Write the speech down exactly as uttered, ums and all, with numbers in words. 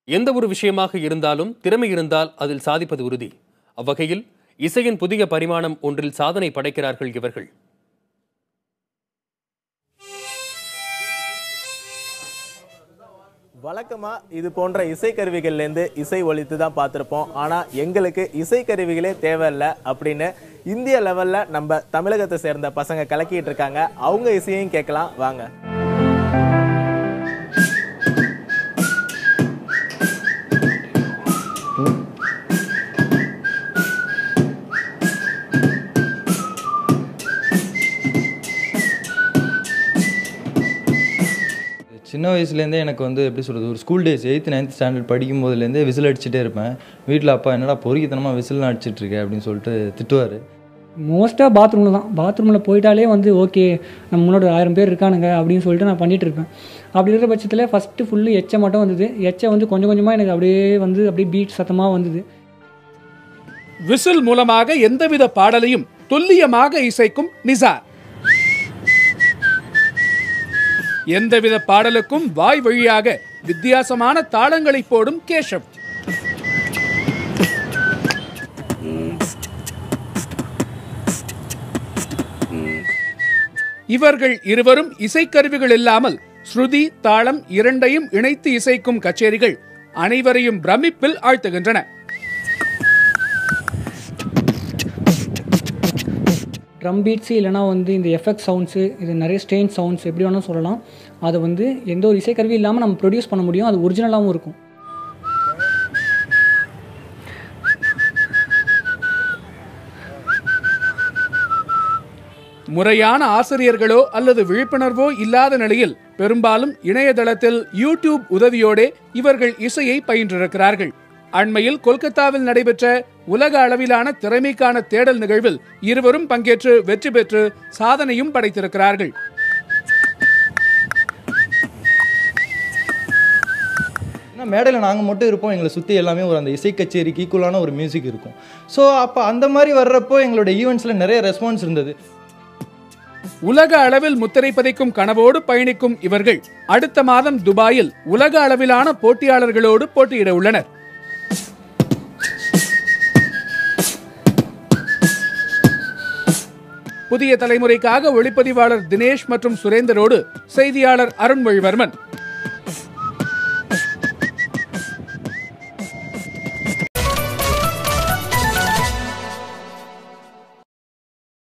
எந்த ஒரு விஷயமாக இருந்தாலும் திறமை இருந்தால் அதில் சாதிப்பது உறுதி. அவ்வகையில் இசையின் புதிய பரிமாணம் ஒன்றில் சாதனை படைக்கிறார்கள் இவர்கள். வழக்கமா இது போன்ற இசைக்கருவிகள்லேருந்து இசை ஒலித்து தான் பார்த்துருப்போம். ஆனால் எங்களுக்கு இசைக்கருவிகளே தேவையில்லை அப்படின்னு இந்திய லெவலில் நம்ம தமிழகத்தை சேர்ந்த பசங்க கலக்கிட்டு இருக்காங்க. அவங்க இசையையும் கேட்கலாம் வாங்க. சின்ன வயசுலேருந்தே எனக்கு வந்து எப்படி சொல்கிறது, ஒரு school days eighth ninth standard படிக்கும் போதுலேருந்தே விசில் அடிச்சுட்டே இருப்பேன். வீட்டில் அப்பா என்னடா பொறுக்கித்தனமாக விசில்லாம் அடிச்சிட்ருக்கேன் அப்படின்னு சொல்லிட்டு திட்டுவார். மோஸ்ட்டாக பாத்ரூமில் தான் பாத்ரூமில் போயிட்டாலே வந்து ஓகே நம்ம முன்னாடி ஆயிரம் பேர் இருக்கானுங்க அப்படின்னு சொல்லிட்டு நான் பண்ணிகிட்டு இருப்பேன். அப்படி இருக்கிற பட்சத்தில் ஃபஸ்ட்டு ஃபுல்லு எச்சை மட்டும் வந்தது. எச்சை வந்து கொஞ்சம் கொஞ்சமாக எனக்கு அப்படியே வந்து அப்படியே பீட் சத்தமாக வந்தது. விசில் மூலமாக எந்தவித பாடலையும் துல்லியமாக இசைக்கும் நிசார். எந்தவித பாடலுக்கும் வாய் வழியாக வித்தியாசமான தாளங்களை போடும் கேஷவ். இவர்கள் இருவரும் இசைக்கருவிகள் இல்லாமல் ஸ்ருதி தாளம் இரண்டையும் இணைத்து இசைக்கும் கச்சேரிகள் அனைவரையும் பிரமிப்பில் ஆழ்த்துகின்றன. ட்ரம் பீட்ஸு இல்லைனா வந்து இந்த எஃபெக்ட் சவுண்ட்ஸு, இது நிறைய ஸ்டெயின் சவுண்ட்ஸ் எப்படி வேணாலும் சொல்லலாம். அதை வந்து எந்த ஒரு இசைக்கருவி இல்லாமல் நம்ம ப்ரொடியூஸ் பண்ண முடியும். அது ஒரிஜினலாகவும் இருக்கும். முறையான ஆசிரியர்களோ அல்லது விழிப்புணர்வோ இல்லாத நிலையில் பெரும்பாலும் இணையதளத்தில் யூடியூப் உதவியோடே இவர்கள் இசையை பயின்றிருக்கிறார்கள். அண்மையில் கொல்கத்தாவில் நடைபெற்ற உலக அளவிலான திறமைக்கான தேடல் நிகழ்வில் இருவரும் பங்கேற்று வெற்றி பெற்று சாதனையும் படைத்திருக்கிறார்கள். மேடையில் நாங்கள் மட்டும் இருப்போம், எங்களை சுற்றி எல்லாமே ஒரு அந்த இசை கச்சேரிக்கு ஈக்குவலான ஒரு மியூசிக் இருக்கும். ஸோ அப்போ அந்த மாதிரி வர்றப்போ எங்களோட ஈவெண்ட்ஸில் நிறைய ரெஸ்பான்ஸ் இருந்தது. உலக அளவில் முத்திரை பதிக்கும் கனவோடு பயணிக்கும் இவர்கள் அடுத்த மாதம் துபாயில் உலக அளவிலான போட்டியாளர்களோடு போட்டியிட உள்ளனர். புதிய தலைமுறைக்காக ஒளிப்பதிவாளர் தினேஷ் மற்றும் சுரேந்தரோடு செய்தியாளர் அருண்மொழிவர்மன்.